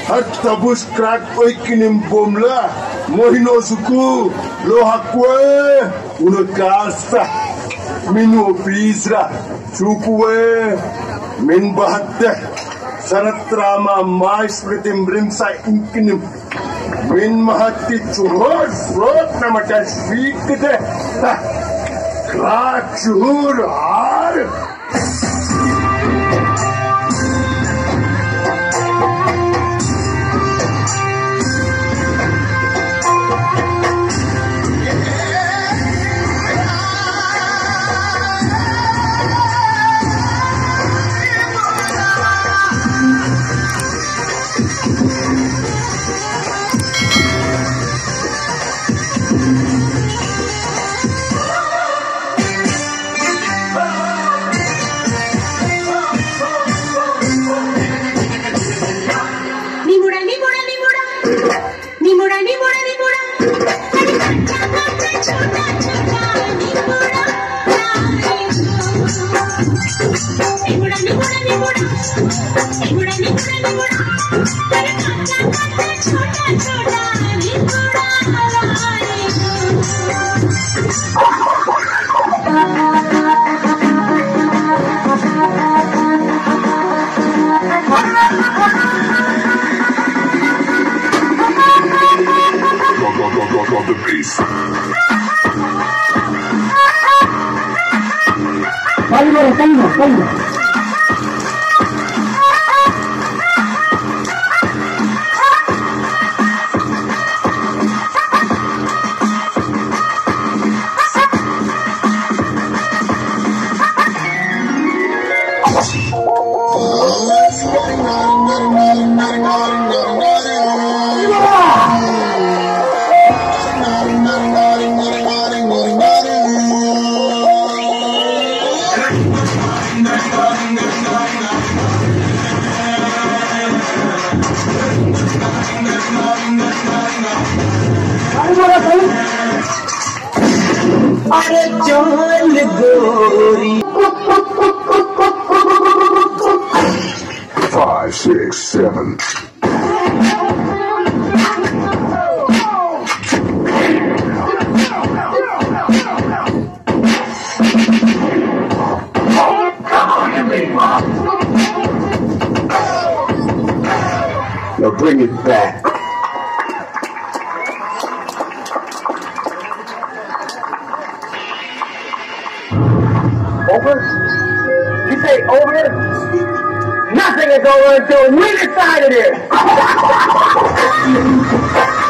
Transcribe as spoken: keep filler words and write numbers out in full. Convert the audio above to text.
Hatta bus crack oikinim bomla mohino suku lohakwe uno kasa minu pisra sukue min bahatte sanatrama mais pritim brimsa inkinim min mahati chuhor frot namata shvikte crack chuhur har Calma, calma, calma. अरे जान गोरी five, six, seven. Now bring it back. Over? You say over? Nothing is over until we decide it is!